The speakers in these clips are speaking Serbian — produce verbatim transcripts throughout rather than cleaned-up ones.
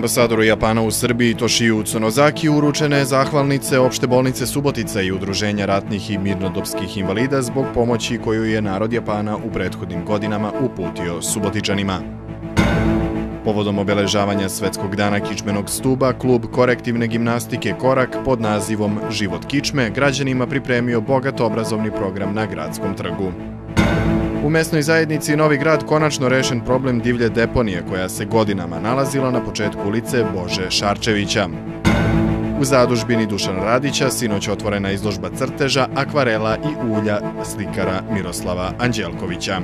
Ambasadoru Japana u Srbiji Toshiju Tsunozakiju uručene zahvalnice Opšte bolnice Subotica i Udruženja ratnih i mirnodopskih invalida zbog pomoći koju je narod Japana u prethodnim godinama uputio Subotičanima. Povodom obeležavanja Svetskog dana kičmenog stuba, klub korektivne gimnastike Korak pod nazivom Život kičme građanima pripremio bogat obrazovni program na Gradskom trgu. U mesnoj zajednici Novi Grad konačno rešen problem divlje deponije koja se godinama nalazila na početku ulice Bože Šarčevića. U zadužbini Dušana Radića sinoć otvorena izložba crteža, akvarela i ulja slikara Miroslava Anđelkovića.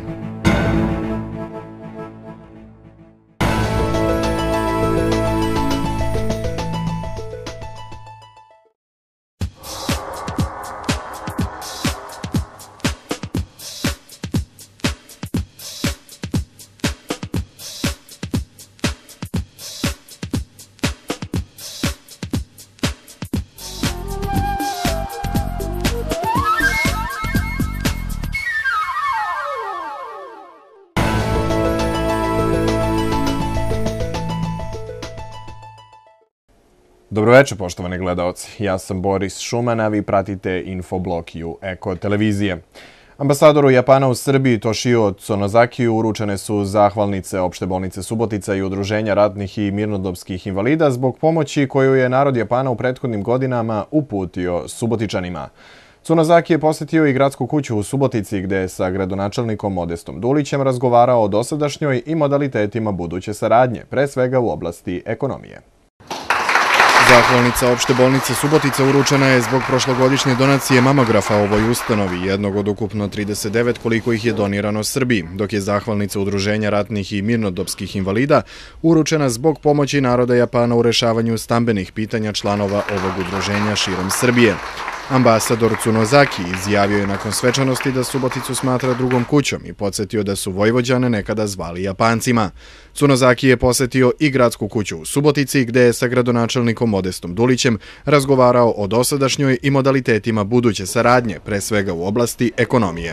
Dobroveče, poštovani gledaoci. Ja sam Boris Šuman, a vi pratite Infoblog U Eko televizije. Ambasadoru Japana u Srbiji Toshiju Tsunozakiju uručene su zahvalnice Opšte bolnice Subotica i Udruženja ratnih i mirnodopskih invalida zbog pomoći koju je narod Japana u prethodnim godinama uputio Subotičanima. Tsunozaki je posjetio i gradsku kuću u Subotici gde je sa gradonačelnikom Modestom Dulićem razgovarao o dosadašnjoj i modalitetima buduće saradnje, pre svega u oblasti ekonomije. Zahvalnica Opšte bolnice Subotica uručena je zbog prošlogodišnje donacije mamografa ovoj ustanovi, jednog od ukupno trideset devet koliko ih je donirano Srbiji, dok je zahvalnica Udruženja ratnih i mirnodopskih invalida uručena zbog pomoći naroda Japana u rešavanju stambenih pitanja članova ovog udruženja širom Srbije. Ambasador Tsunozaki izjavio je nakon svečanosti da Suboticu smatra drugom kućom i podsjetio da su Vojvođane nekada zvali Japancima. Tsunozaki je posetio i gradsku kuću u Subotici gde je sa gradonačelnikom Modestom Dulićem razgovarao o dosadašnjoj i modalitetima buduće saradnje, pre svega u oblasti ekonomije.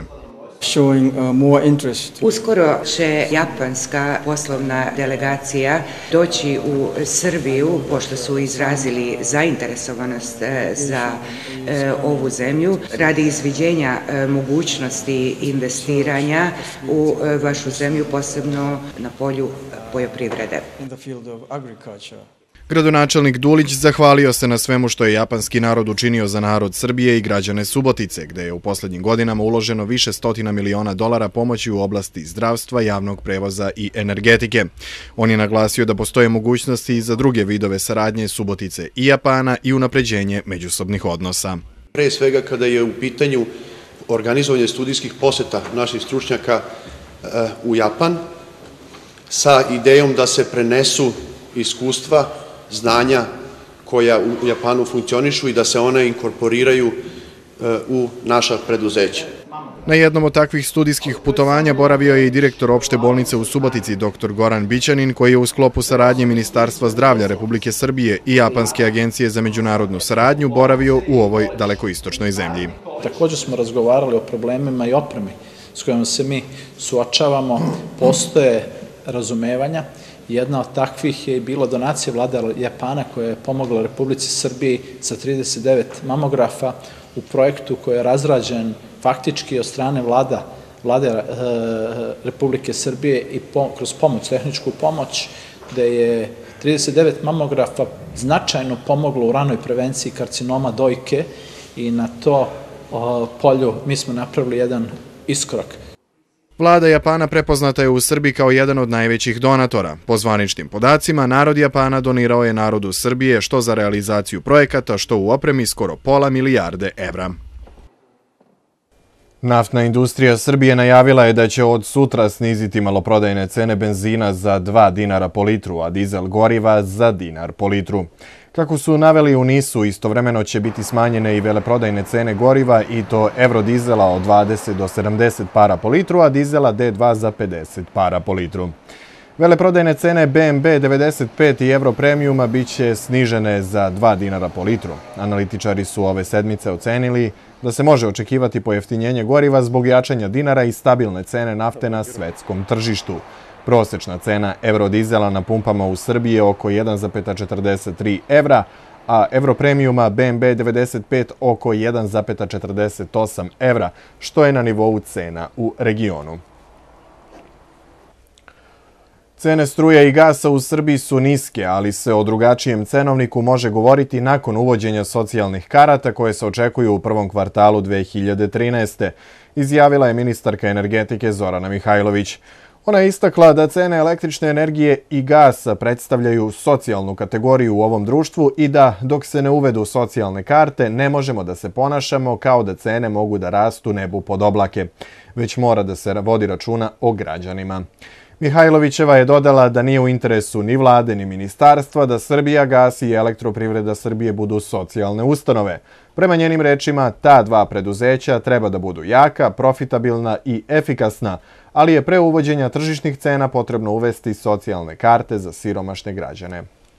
Uskoro će japanska poslovna delegacija doći u Srbiju, pošto su izrazili zainteresovanost za ovu zemlju, radi izviđenja mogućnosti investiranja u vašu zemlju, posebno na polju poljoprivrede. Gradonačelnik Dulić zahvalio se na svemu što je japanski narod učinio za narod Srbije i građane Subotice, gde je u poslednjim godinama uloženo više stotina miliona dolara pomoći u oblasti zdravstva, javnog prevoza i energetike. On je naglasio da postoje mogućnosti i za druge vidove saradnje Subotice i Japana i unapređenje međusobnih odnosa. Pre svega kada je u pitanju organizovanje studijskih poseta naših stručnjaka u Japan sa idejom da se prenesu iskustva, znanja koja u Japanu funkcionišu i da se one inkorporiraju u naša preduzeća. Na jednom od takvih studijskih putovanja boravio je i direktor Opšte bolnice u Subotici, doktor Goran Bićanin, koji je u sklopu saradnje Ministarstva zdravlja Republike Srbije i Japanske agencije za međunarodnu saradnju boravio u ovoj dalekoistočnoj zemlji. Također smo razgovarali o problemima i opremi s kojima se mi suočavamo, postoje razumevanja. Jedna od takvih je bila donacija vlade Japana koja je pomogla Republici Srbiji sa trideset devet mamografa u projektu koji je razrađen faktički od strane vlada, vlade Republike Srbije i kroz pomoć, tehničku pomoć, gde je trideset devet mamografa značajno pomoglo u ranoj prevenciji karcinoma dojke i na to polju mi smo napravili jedan iskorak. Vlada Japana prepoznata je u Srbiji kao jedan od najvećih donatora. Po zvaničnim podacima, narod Japana donirao je narodu Srbije što za realizaciju projekata, što u opremi skoro pola milijarde evra. Naftna industrija Srbije najavila je da će od sutra sniziti maloprodajne cene benzina za dva dinara po litru, a dizel goriva za dinar po litru. Kako su naveli u NIS-u, istovremeno će biti smanjene i veleprodajne cene goriva i to evrodizela od dvadeset do sedamdeset para po litru, a dizela D dva za pedeset para po litru. Veleprodajne cene B M B devedeset pet i Euro Premiuma biće snižene za dva dinara po litru. Analitičari su ove sedmice ocenili da se može očekivati pojeftinjenje goriva zbog jačanja dinara i stabilne cene nafte na svetskom tržištu. Prosečna cena eurodizela na pumpama u Srbiji je oko jedan zarez četrdeset tri evra, a Europremijuma B M B devedeset pet oko jedan zarez četrdeset osam evra, što je na nivou cena u regionu. Cene struje i gasa u Srbiji su niske, ali se o drugačijem cenovniku može govoriti nakon uvođenja socijalnih karata koje se očekuju u prvom kvartalu dve hiljade trinaeste. Izjavila je ministarka energetike Zorana Mihajlović. Ona je istakla da cene električne energije i gasa predstavljaju socijalnu kategoriju u ovom društvu i da, dok se ne uvedu socijalne karte, ne možemo da se ponašamo kao da cene mogu da rastu nebu pod oblake, već mora da se vodi računa o građanima. Mihajlovićeva je dodala da nije u interesu ni vlade ni ministarstva da Srbijagas i Elektroprivreda Srbije budu socijalne ustanove. Prema njenim rečima, ta dva preduzeća treba da budu jaka, profitabilna i efikasna, ali je pre uvođenja tržišnih cena potrebno uvesti socijalne karte za siromašne građane.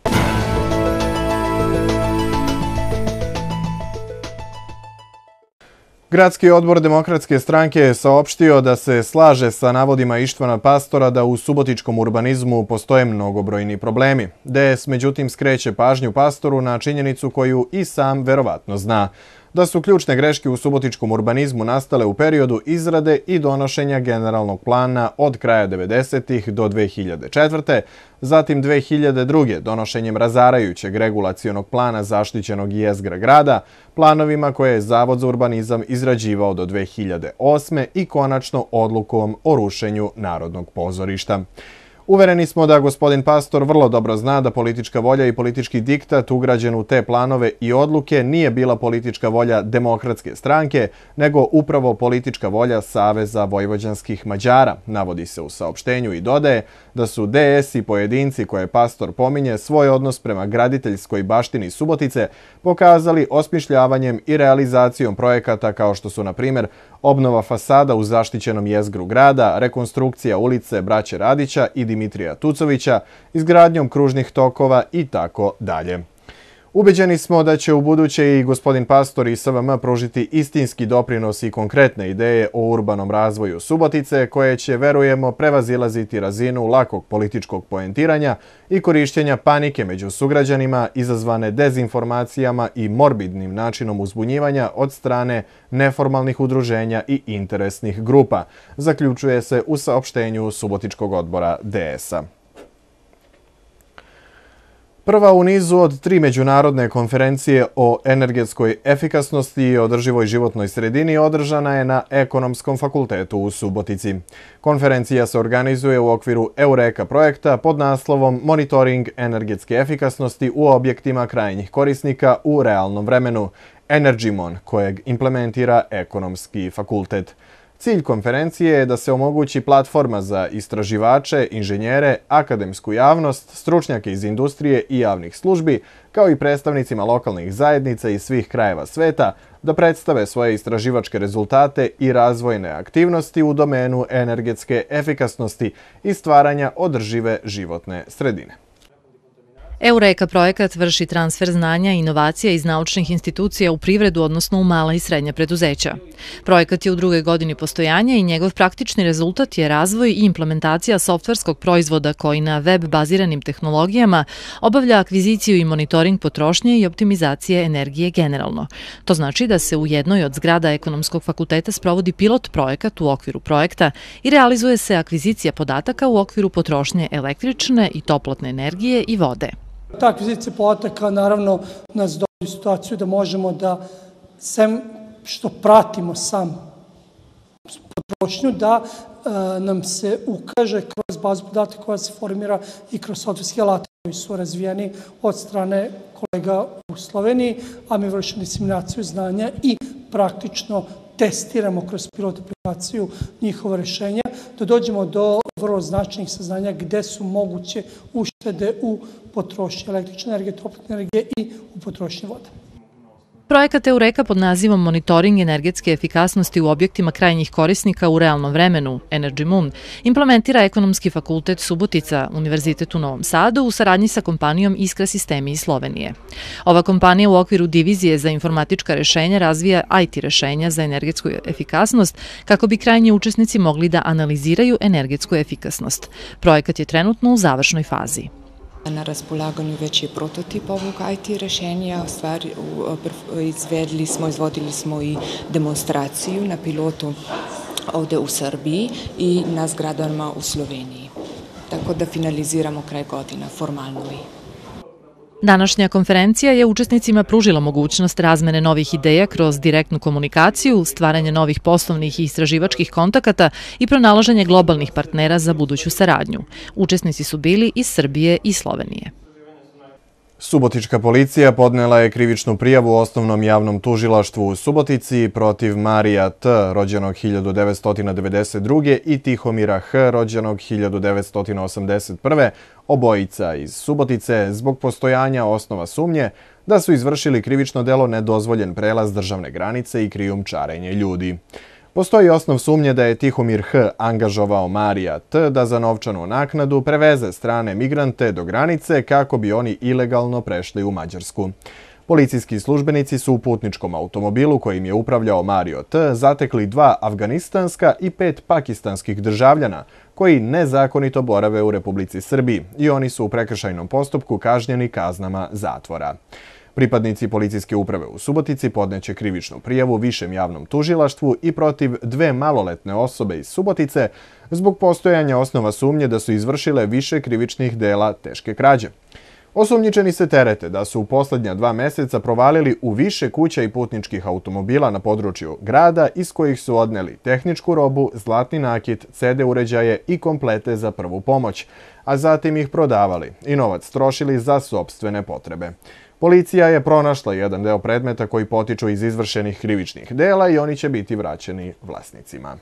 Gradski odbor Demokratske stranke je saopštio da se slaže sa navodima Ištvana Pastora da u subotičkom urbanizmu postoje mnogobrojni problemi. D S međutim skreće pažnju Pastoru na činjenicu koju i sam verovatno zna, da su ključne greške u subotičkom urbanizmu nastale u periodu izrade i donošenja generalnog plana od kraja devedesetih do dve hiljade četvrte, zatim dve hiljade druge donošenjem razarajućeg regulacionog plana zaštićenog jezgra grada, planovima koje je Zavod za urbanizam izrađivao do dve hiljade osme i konačno odlukom o rušenju Narodnog pozorišta. Uvereni smo da gospodin Pastor vrlo dobro zna da politička volja i politički diktat ugrađen u te planove i odluke nije bila politička volja Demokratske stranke, nego upravo politička volja Saveza vojvođanskih Mađara, navodi se u saopštenju i dodaje da su D S i pojedinci koje Pastor pominje svoj odnos prema graditeljskoj baštini Subotice pokazali osmišljavanjem i realizacijom projekata kao što su, na primjer, obnova fasada u zaštićenom jezgru grada, rekonstrukcija ulice Braće Radića i Dimitrija Tucovića, izgradnjom kružnih tokova i tako dalje. Ubeđeni smo da će u buduće i gospodin Pastor i S V M pružiti istinski doprinos i konkretne ideje o urbanom razvoju Subotice, koje će, verujemo, prevazilaziti razinu lakog političkog poentiranja i korišćenja panike među sugrađanima izazvane dezinformacijama i morbidnim načinom uzbunjivanja od strane neformalnih udruženja i interesnih grupa, zaključuje se u saopštenju Subotičkog odbora D S-a. Prva u nizu od tri međunarodne konferencije o energetskoj efikasnosti i održivoj životnoj sredini održana je na Ekonomskom fakultetu u Subotici. Konferencija se organizuje u okviru Eureka projekta pod naslovom Monitoring energetske efikasnosti u objektima krajnjih korisnika u realnom vremenu, EnergyMon, kojeg implementira Ekonomski fakultet. Cilj konferencije je da se omogući platforma za istraživače, inženjere, akademsku javnost, stručnjake iz industrije i javnih službi, kao i predstavnicima lokalnih zajednica iz svih krajeva sveta, da predstave svoje istraživačke rezultate i razvojne aktivnosti u domenu energetske efikasnosti i stvaranja održive životne sredine. Eureka projekat vrši transfer znanja i inovacija iz naučnih institucija u privredu, odnosno u mala i srednja preduzeća. Projekat je u drugoj godini postojanja i njegov praktični rezultat je razvoj i implementacija softverskog proizvoda koji na web-baziranim tehnologijama obavlja akviziciju i monitoring potrošnje i optimizacije energije generalno. To znači da se u jednoj od zgrada Ekonomskog fakulteta sprovodi pilot projekat u okviru projekta i realizuje se akvizicija podataka u okviru potrošnje električne i toplotne energije i vode. Ta akvizicija podataka naravno nas dovodi u situaciju da možemo da, sem što pratimo sam potrošnju, da e, nam se ukaže kroz bazu podataka koja se formira i kroz softverske alate koji su razvijeni od strane kolega u Sloveniji, a mi vršimo diseminaciju znanja i praktično testiramo kroz pilot aplikaciju njihova rešenja, da dođemo do vrlo značajnih saznanja gde su moguće uštede u potrošnji električne energije, toplotne energije i u potrošnji vode. Projekat Eureka pod nazivom Monitoring energetske efikasnosti u objektima krajnjih korisnika u realnom vremenu, Energy Moon, implementira Ekonomski fakultet Subotica, Univerzitet u Novom Sadu u saradnji sa kompanijom Iskra sistemi iz Slovenije. Ova kompanija u okviru divizije za informatička rešenja razvija I T rešenja za energetsku efikasnost kako bi krajnji učesnici mogli da analiziraju energetsku efikasnost. Projekat je trenutno u završnoj fazi. Na raspolaganju već je prototip ovog I T rešenja, stvari izvedli smo, izvodili smo i demonstraciju na pilotu ovde u Srbiji i na zgradama u Sloveniji. Tako da finaliziramo kraj godina, formalno i. Današnja konferencija je učesnicima pružila mogućnost razmene novih ideja kroz direktnu komunikaciju, stvaranje novih poslovnih i istraživačkih kontakata i pronalaženje globalnih partnera za buduću saradnju. Učesnici su bili iz Srbije i Slovenije. Subotička policija podnela je krivičnu prijavu u Osnovnom javnom tužilaštvu u Subotici protiv Marija T. rođenog hiljadu devetsto devedeset druge. i Tihomira H. rođenog hiljadu devetsto osamdeset prve. obojica iz Subotice zbog postojanja osnova sumnje da su izvršili krivično delo nedozvoljen prelaz državne granice i krijumčarenje ljudi. Postoji osnov sumnje da je Tihomir H. angažovao Marija T. da za novčanu naknadu preveze strane migrante do granice kako bi oni ilegalno prešli u Mađarsku. Policijski službenici su u putničkom automobilu kojim je upravljao Mario T. zatekli dva afganistanska i pet pakistanskih državljana koji nezakonito borave u Republici Srbiji i oni su u prekršajnom postupku kažnjeni kaznama zatvora. Pripadnici policijske uprave u Subotici podneće krivičnu prijavu Višem javnom tužilaštvu i protiv dve maloletne osobe iz Subotice zbog postojanja osnova sumnje da su izvršile više krivičnih dela teške krađe. Osumnjičeni se terete da su u poslednja dva meseca provalili u više kuća i putničkih automobila na području grada iz kojih su odneli tehničku robu, zlatni nakit, C D uređaje i komplete za prvu pomoć, a zatim ih prodavali i novac trošili za sopstvene potrebe. Policija je pronašla jedan deo predmeta koji potiču iz izvršenih krivičnih dela i oni će biti vraćeni vlasnicima.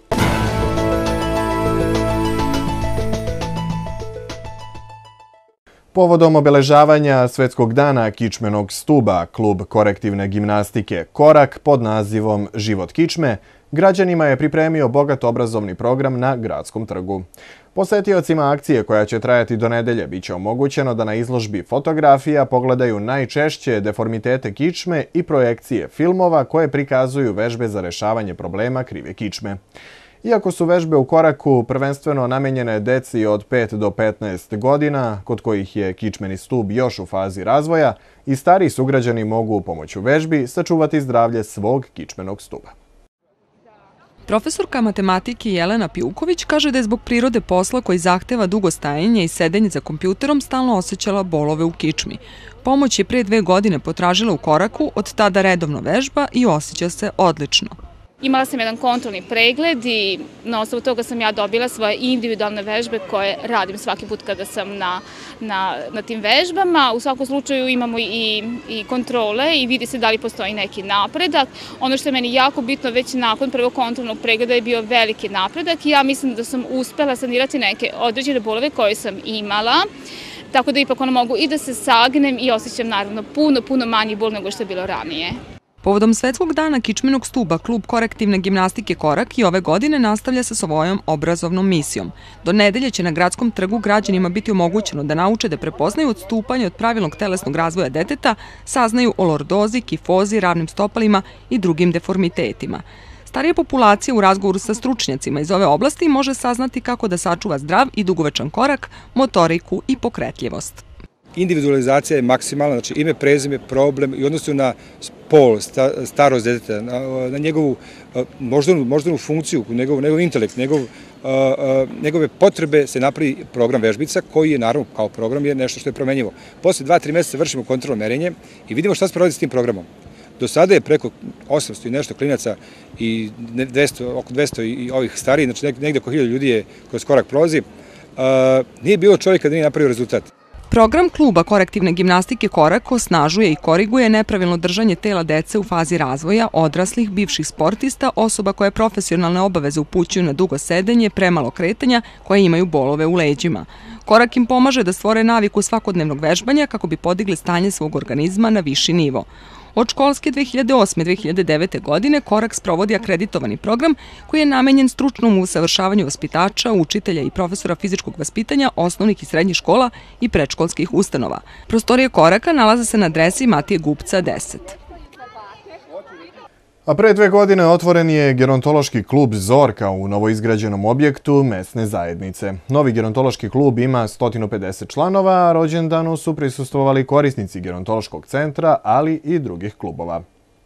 Povodom obeležavanja Svetskog dana kičmenog stuba, klub korektivne gimnastike Korak pod nazivom Život kičme građanima je pripremio bogat obrazovni program na Gradskom trgu. Posetiocima akcije koja će trajati do nedelje biće omogućeno da na izložbi fotografija pogledaju najčešće deformitete kičme i projekcije filmova koje prikazuju vežbe za rešavanje problema krive kičme. Iako su vežbe u Koraku prvenstveno namenjene deci od pet do petnaest godina, kod kojih je kičmeni stub još u fazi razvoja, i stariji sugrađani mogu pomoću vežbi sačuvati zdravlje svog kičmenog stuba. Profesorka matematike Jelena Pijuković kaže da je zbog prirode posla koji zahteva dugo stajanje i sedenje za kompjuterom stalno osjećala bolove u kičmi. Pomoć je pre dve godine potražila u Koraku, od tada redovno vežba i osjeća se odlično. Imala sam jedan kontrolni pregled i na osnovu toga sam ja dobila svoje individualne vežbe koje radim svaki put kada sam na, na, na tim vežbama. U svakom slučaju imamo i, i kontrole i vidi se da li postoji neki napredak. Ono što je meni jako bitno, već nakon prvog kontrolnog pregleda je bio veliki napredak i ja mislim da sam uspela sanirati neke određene bolove koje sam imala. Tako da ipak ono mogu i da se sagnem i osjećam naravno puno, puno manji bol nego što je bilo ranije. Povodom Svetskog dana kičmenog stuba, klub korektivne gimnastike Korak i ove godine nastavlja sa svojom obrazovnom misijom. Do nedelje će na Gradskom trgu građanima biti omogućeno da nauče da prepoznaju odstupanje od pravilnog telesnog razvoja deteta, saznaju o lordozi, kifozi, ravnim stopalima i drugim deformitetima. Starija populacija u razgovoru sa stručnjacima iz ove oblasti može saznati kako da sačuva zdrav i dugovečan korak, motoriku i pokretljivost. Individualizacija je maksimalna, znači ime, prezime, problem i odnosu na pol, starost deteta, na, na njegovu moždanu, moždanu funkciju, njegov, njegov intelekt, njegov, njegove potrebe se napravi program vežbica koji je naravno kao program je nešto što je promenjivo. Posle dva, tri meseca vršimo kontrolno merenje i vidimo šta se provodi s tim programom. Do sada je preko osamsto i nešto klinaca i dvesta, oko dvesta i ovih stariji, znači negde oko hiljadu ljudi je kroz Korak prolazi, nije bilo čovjeka da nije napravio rezultat. Program kluba korektivne gimnastike Korak osnažuje i koriguje nepravilno držanje tela dece u fazi razvoja, odraslih, bivših sportista, osoba koje profesionalne obaveze upućuju na dugo sedenje, premalo kretanja, koje imaju bolove u leđima. Korak im pomaže da stvore naviku svakodnevnog vežbanja kako bi podigli stanje svog organizma na viši nivo. Od školske dve hiljade osme dve hiljade devete. godine Korak sprovodi akreditovani program koji je namenjen stručnom usavršavanju vaspitača, učitelja i profesora fizičkog vaspitanja osnovnih i srednjih škola i predškolskih ustanova. Prostorije Koraka nalaze se na adresi Matije Gupca deset. A pre dve godine otvoren je gerontološki klub Zorka u novoizgrađenom objektu mesne zajednice. Novi gerontološki klub ima sto pedeset članova, a rođendanu su prisustvovali korisnici gerontološkog centra, ali i drugih klubova.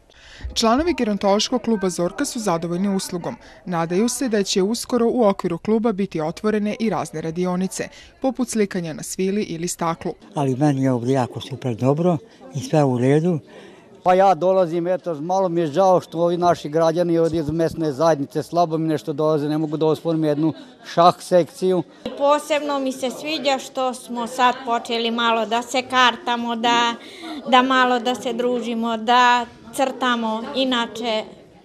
Članovi gerontološkog kluba Zorka su zadovoljni uslugom. Nadaju se da će uskoro u okviru kluba biti otvorene i razne radionice, poput slikanja na svili ili staklu. Ali meni je ovdje jako super dobro i sve u redu. Pa ja dolazim, eto, malo mi je žao što ovi naši građani od iz mesne zajednice slabo mi nešto dolaze, ne mogu da osvorim jednu šah sekciju. Posebno mi se sviđa što smo sad počeli malo da se kartamo, da, da malo da se družimo, da crtamo, inače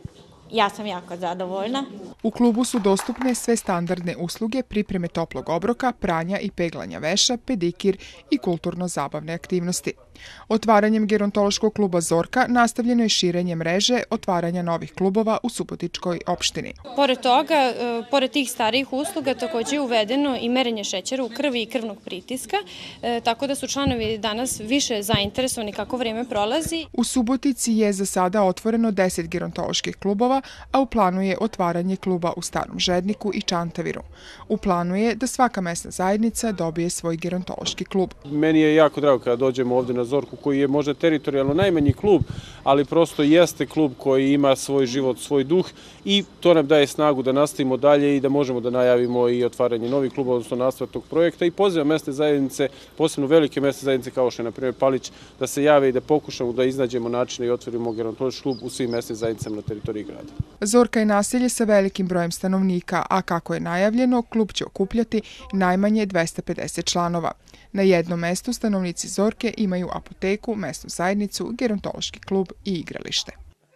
ja sam jako zadovoljna. U klubu su dostupne sve standardne usluge pripreme toplog obroka, pranja i peglanja veša, pedikir i kulturno-zabavne aktivnosti. Otvaranjem gerontološkog kluba Zorka nastavljeno je širenje mreže otvaranja novih klubova u Subotičkoj opštini. Pored toga, pored tih starijih usluga, također je uvedeno i merenje šećera u krvi i krvnog pritiska, tako da su članovi danas više zainteresovani kako vrijeme prolazi. U Subotici je za sada otvoreno deset gerontoloških klubova, a u planu je otvaranje kluba u Starom Žedniku i Čantaviru. U planu je da svaka mesna zajednica dobije svoj gerontološki klub. Meni je jako drago kada dođemo ovdje na Zorku, koji je možda teritorijalno najmanji klub, ali prosto jeste klub koji ima svoj život, svoj duh i to nam daje snagu da nastavimo dalje i da možemo da najavimo i otvaranje novih kluba, odnosno nastavak tog projekta i pozivam mesne zajednice, posebno velike mesne zajednice kao što je na primjer Palić, da se jave i da pokušamo da iznađemo načine i otvorimo gerontološki klub u svim mesnim zajednicama na teritoriji grada. Zorka je naselje sa velikim brojem stanovnika, a kako je najavljeno, klub će okupljati najmanje dvesta pedeset članova. Na jednom mestu stanovnici Zorke imaju apoteku, mesnu zajednicu, gerontološki klub i igralište.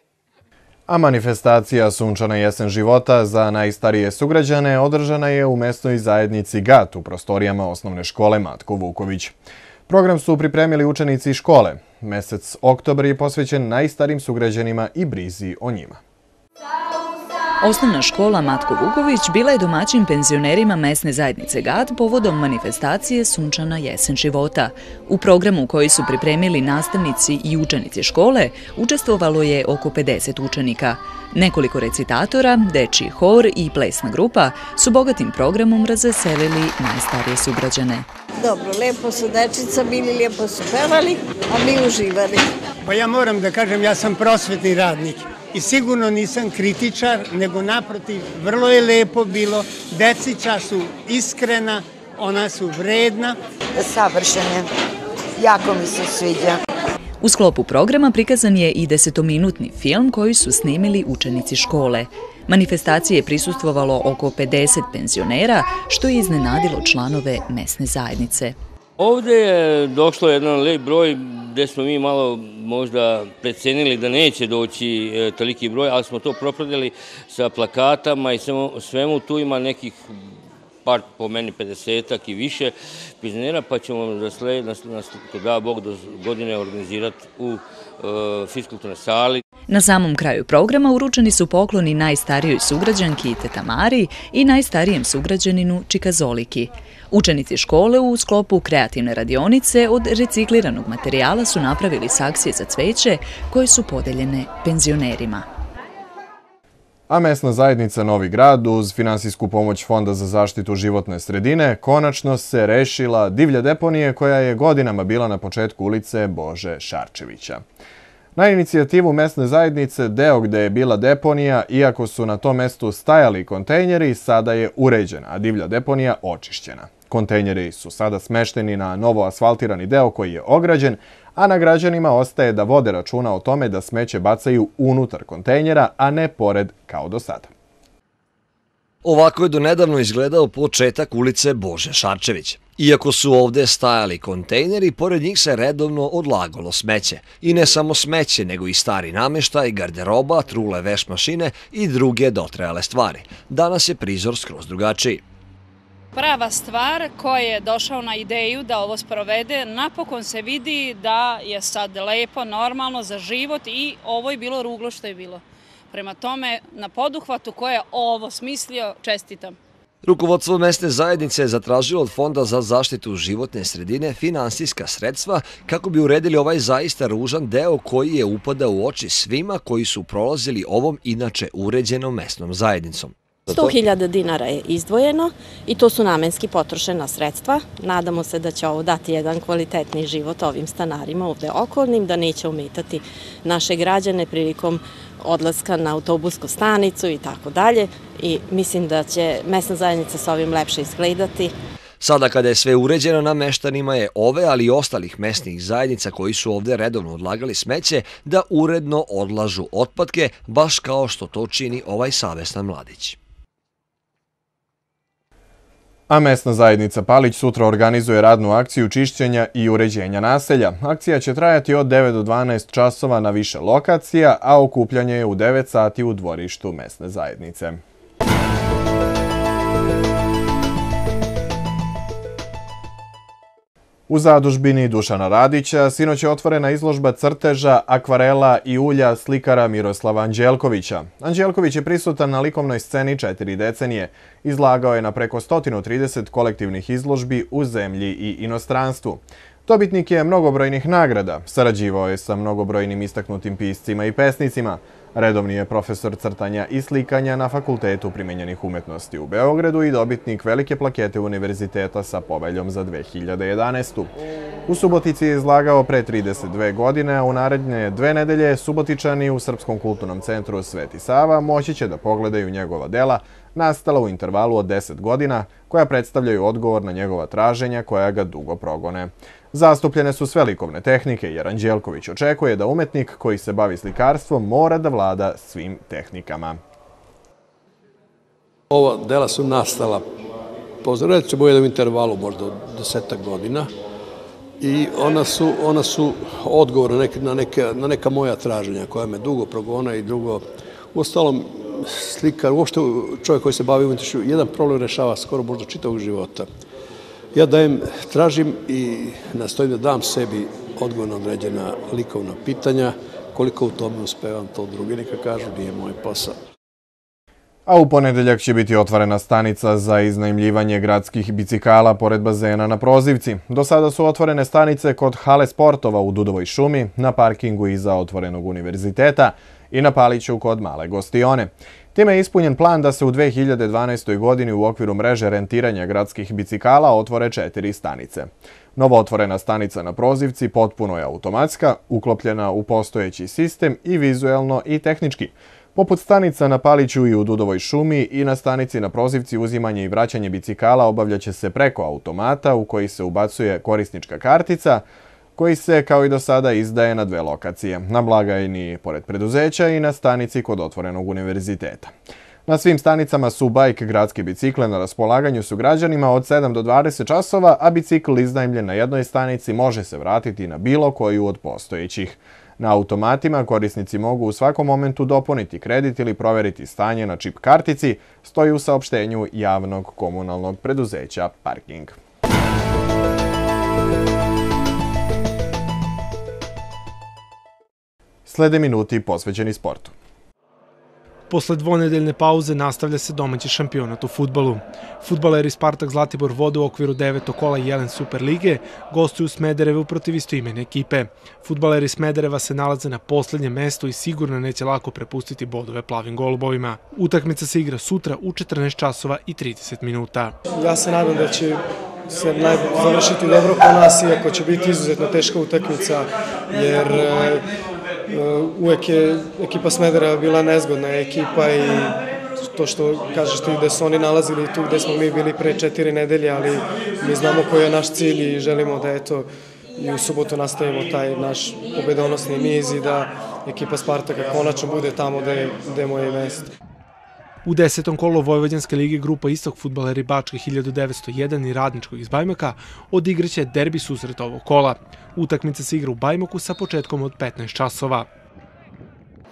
A manifestacija Sunčana jesen života za najstarije sugrađane održana je u mesnoj zajednici Gat u prostorijama osnovne škole Matko Vuković. Program su pripremili učenici škole. Mesec oktobar je posvećen najstarijim sugrađanima i brizi o njima. Osnovna škola Matko Vuković bila je domaćin penzionerima mesne zajednice Gat povodom manifestacije Sunčana jesen života. U programu koji su pripremili nastavnici i učenici škole učestvovalo je oko pedeset učenika. Nekoliko recitatora, dečiji hor i plesna grupa su bogatim programom razveselili najstarije sugrađane. Dobro, lepo su dečica bili, lijepo su pevali, a mi uživali. Pa ja moram da kažem, ja sam prosvetni radnik. I sigurno nisam kritičar, nego naprotiv, vrlo je lepo bilo, decića su iskrena, ona su vredna. Savršene, jako mi se sviđa. U sklopu programa prikazan je i desetominutni film koji su snimili učenici škole. Manifestacije je prisustvovalo oko pedeset penzionera, što je iznenadilo članove mesne zajednice. Ovdje je došlo jedan lep broj gdje smo mi malo možda precenili da neće doći toliki broj, ali smo to propradili sa plakatama i svemu. Tu ima nekih par, po meni, pedesetak i više penzionera, pa ćemo da sled, ako da Bog, do godine organizirati u fiskulturnoj sali. Na samom kraju programa uručeni su pokloni najstarijoj sugrađanki Teta Mari i najstarijem sugrađaninu Čika Zoliki. Učenici škole u sklopu kreativne radionice od recikliranog materijala su napravili saksije za cveće koje su podeljene penzionerima. A mesna zajednica Novi Grad uz finansijsku pomoć Fonda za zaštitu životne sredine konačno se rešila divlje deponije koja je godinama bila na početku ulice Bože Šarčevića. Na inicijativu mesne zajednice, deo gde je bila deponija, iako su na tom mestu stajali kontejneri, sada je uređena, a divlja deponija očišćena. Kontejneri su sada smešteni na novo asfaltirani deo koji je ograđen, a na građanima ostaje da vode računa o tome da smeće bacaju unutar kontejnera, a ne pored kao do sada. Ovako je donedavno izgledao početak ulice Bože Šarčević. Iako su ovde stajali kontejneri, pored njih se redovno odlagalo smeće. I ne samo smeće, nego i stari nameštaj, garderoba, trule veš mašine i druge dotrajale stvari. Danas je prizor skroz drugačiji. prava stvar ko je došao na ideju da ovo sprovede, napokon se vidi da je sad lepo, normalno za život i ovo je bilo ruglo što je bilo. Prema tome, na poduhvatu ko je ovo smislio, čestitam. Rukovodstvo mesne zajednice je zatražilo od Fonda za zaštitu životne sredine finansijska sredstva kako bi uredili ovaj zaista ružan deo koji je upadao u oči svima koji su prolazili ovom inače uređenom mesnom zajednicom. sto hiljada dinara je izdvojeno i to su namenski potrošena sredstva. Nadamo se da će ovo dati jedan kvalitetni život ovim stanarima ovde okolnim, da neće ometati naše građane prilikom odlaska na autobusku stanicu i tako dalje. I mislim da će mesna zajednica sa ovim lepše izgledati. Sada kada je sve uređeno, na meštanima je ove, ali i ostalih mesnih zajednica koji su ovde redovno odlagali smeće da uredno odlažu otpadke, baš kao što to čini ovaj savestan mladić. A mesna zajednica Palić sutra organizuje radnu akciju čišćenja i uređenja naselja. Akcija će trajati od devet do dvanaest časova na više lokacija, a okupljanje je u devet sati u dvorištu mesne zajednice. U zadužbini Dušana Radića sinoć je otvorena izložba crteža, akvarela i ulja slikara Miroslava Anđelkovića. Anđelković je prisutan na likovnoj sceni četiri decenije. Izlagao je na preko sto trideset kolektivnih izložbi u zemlji i inostranstvu. Dobitnik je mnogobrojnih nagrada, sarađivao je sa mnogobrojnim istaknutim piscima i pesnicima. Redovni je profesor crtanja i slikanja na Fakultetu primenjenih umetnosti u Beogradu i dobitnik velike plakete univerziteta sa poveljom za dve hiljade jedanaestu. U Subotici je izlagao pre trideset dve godine, a u naredne dve nedelje Subotičani u Srpskom kulturnom centru Sveti Sava moći će da pogledaju njegova dela nastala u intervalu od deset godina, koja predstavljaju odgovor na njegova traženja koja ga dugo progone. Zastupljene su sve likovne tehnike, jer Anđelković očekuje da umetnik koji se bavi slikarstvom mora da vlada svim tehnikama. Ova dela su nastala po recimo u jednom intervalu možda od desetak godina i ona su, ona su odgovor na, neke, na, neke, na neka moja traženja koja me dugo progona i dugo... Uostalom, slikar, uopšte čovjek koji se bavi umetnošću, jedan problem rešava skoro možda čitavog života. Ja dajem, tražim i nastojim da dam sebi odgovor na određena likovna pitanja. Koliko u tome uspevam, to drugi neka kažu, nije moj posao. A u ponedeljak će biti otvorena stanica za iznajmljivanje gradskih bicikala pored bazena na Prozivci. Do sada su otvorene stanice kod hale sportova u Dudovoj šumi, na parkingu iza otvorenog univerziteta i na Paliću kod Male gostione. Time je ispunjen plan da se u dve hiljade dvanaestoj. godini u okviru mreže rentiranja gradskih bicikala otvore četiri stanice. Novo otvorena stanica na Prozivci potpuno je automatska, uklopljena u postojeći sistem i vizuelno i tehnički. Poput stanica na Paliću i u Dudovoj šumi i na stanici na Prozivci uzimanje i vraćanje bicikala obavljaće se preko automata u koji se ubacuje korisnička kartica, koji se, kao i do sada, izdaje na dve lokacije, na blagajni pored preduzeća i na stanici kod otvorenog univerziteta. Na svim stanicama su bajk gradske bicikle na raspolaganju su građanima od sedam do dvadeset časova, a bicikl iznajmljen na jednoj stanici može se vratiti na bilo koju od postojećih. Na automatima korisnici mogu u svakom momentu dopuniti kredit ili proveriti stanje na čip kartici, stoji u saopštenju javnog komunalnog preduzeća Parking. Slede minuti posvećeni sportu. Posle dvonedeljne pauze nastavlja se domaći šampionat u fudbalu. Fudbaleri Spartak Zlatibor vode u okviru devetog kola Jelen Super lige, gostuju u Smederevu protiv istoimene ekipe. Fudbaleri Smedereva se nalaze na poslednjem mestu i sigurno neće lako prepustiti bodove plavim golubovima. Utakmica se igra sutra u četrnaest časova i trideset minuta. Ja se nadam da će se završiti dobro po nas, iako će biti izuzetno teška utakmica, jer uvek je ekipa Smedereva bila nezgodna ekipa i to što kažeš ti da su oni nalazili tu gde smo mi bili pre četiri nedelje, ali mi znamo koji je naš cilj i želimo da eto i u subotu nastavimo taj naš pobedonosni niz i da ekipa Spartaka konačno bude tamo gde mu je i mesto. U desetom kolu Vojvođanske lige grupa Istok fudbaleri Bačke hiljadu devetsto jedan i Radničkog iz Bajmoka odigraće derbi susret ovog kola. Utakmica se igra u Bajmoku sa početkom od petnaest časova.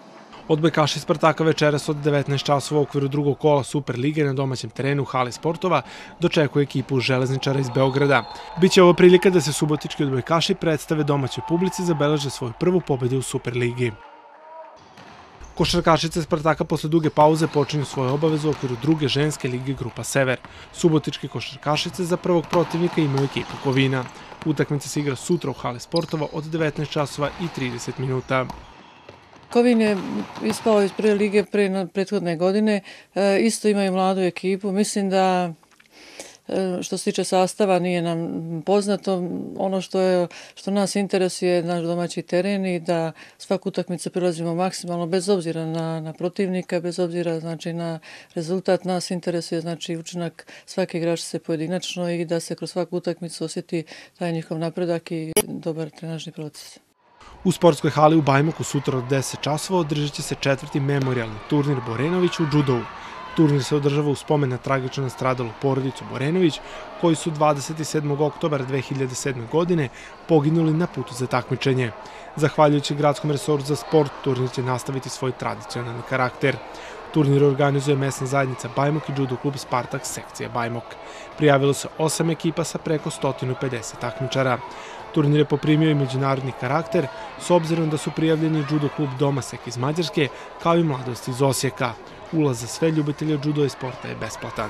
Odbojkaši Spartaka večeras od devetnaest časova u okviru drugog kola Super lige na domaćem terenu u hali sportova dočekuje ekipu Železničara iz Beograda. Biće ovo prilika da se subotički odbojkaši predstave domaćoj publici i zabeleže svoju prvu pobedu u Super ligi. Košarkašice Spartaka posle duge pauze počinju svoju obavezu u okviru druge ženske lige Grupa Sever. Subotičke košarkašice za prvog protivnika imaju ekipu Kovina. Utakmica se igra sutra u hali sportova od devetnaest časova i trideset minuta. Kovin je ispao iz prve lige pre prethodne godine, isto imaju mladu ekipu. Mislim da što se tiče sastava nije nam poznato. Ono što, je, što nas interesuje je naš domaći teren i da svaku utakmicu prilazimo maksimalno bez obzira na, na protivnika, bez obzira znači, na rezultat. Nas interesuje znači, učinak svake igračice pojedinačno i da se kroz svaku utakmicu osjeti taj njihov napredak i dobar trenažni proces. U sportskoj hali u Bajmoku sutra od deset časova održat će se četvrti memorijalni turnir Borenović u džudovu. Turnir se održava u spomen na tragično nastradalu porodicu Borenović, koji su dvadeset sedmog oktobra dve hiljade sedme. godine poginuli na putu za takmičenje. Zahvaljujući Gradskom resoru za sport, turnir će nastaviti svoj tradicionalni karakter. Turnir organizuje mesna zajednica Bajmok i judo klub Spartak sekcija Bajmok. Prijavilo se osam ekipa sa preko sto pedeset takmičara. Turnir je poprimio i međunarodni karakter, s obzirom da su prijavljeni judo klub Domasek iz Mađarske, kao i Mladost iz Osijeka. Ulaz za sve ljubitelje judo i sporta je besplatan.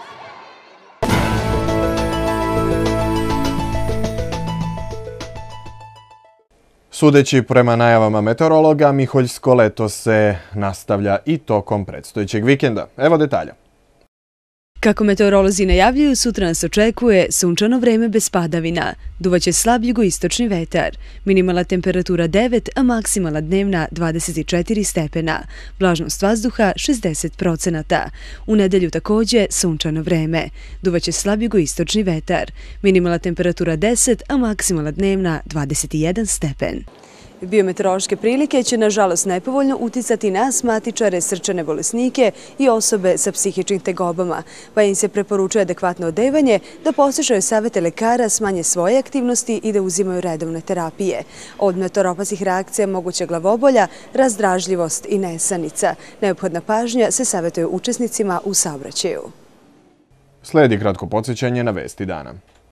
Sudeći prema najavama meteorologa, Miholjsko leto se nastavlja i tokom predstojećeg vikenda. Evo detalja. Kako meteorolozi najavljuju, sutra nas očekuje sunčano vreme bez padavina. Duvaće slab jugoistočni vetar. Minimalna temperatura devet, a maksimalna dnevna dvadeset četiri stepena. Vlažnost vazduha šezdeset procenata. U nedelju takođe sunčano vreme. Duvaće slab jugoistočni vetar. Minimalna temperatura deset, a maksimalna dnevna dvadeset jedan stepen. Biometeorološke prilike će nažalost nepovoljno uticati na asmatičare, srčane bolesnike i osobe sa psihičkim tegobama, pa im se preporučuje adekvatno odevanje, da poslušaju savete lekara, smanje svoje aktivnosti i da uzimaju redovne terapije. Od meteoropatskih reakcija moguća glavobolja, razdražljivost i nesanica. Neophodna pažnja se savetuje učesnicima u saobraćaju. Sledi kratko podsjećanje na vesti dana.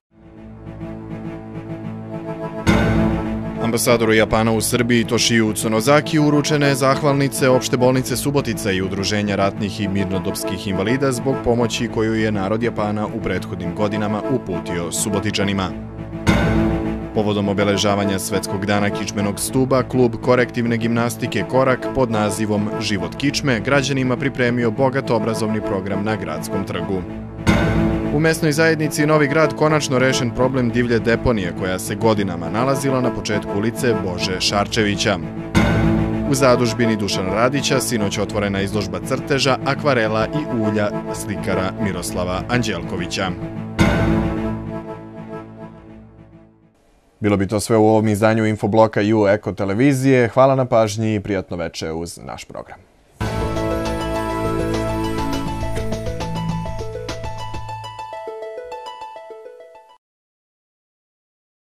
Ambasadoru Japana u Srbiji Toshiju Tsunozaki uručene zahvalnice Opšte bolnice Subotica i Udruženja ratnih i mirnodopskih invalida zbog pomoći koju je narod Japana u prethodnim godinama uputio Subotičanima. Povodom obeležavanja Svetskog dana kičmenog stuba, klub korektivne gimnastike Korak pod nazivom Život kičme građanima pripremio bogat obrazovni program na Gradskom trgu. U mesnoj zajednici Novi Grad konačno rešen problem divlje deponije koja se godinama nalazila na početku ulice Bože Šarčevića. U zadužbini Dušana Radića sinoć otvorena izložba crteža, akvarela i ulja slikara Miroslava Anđelkovića. Bilo bi to sve u ovom izdanju Infobloka i u Eko televizije. Hvala na pažnji i prijatno veče uz naš program.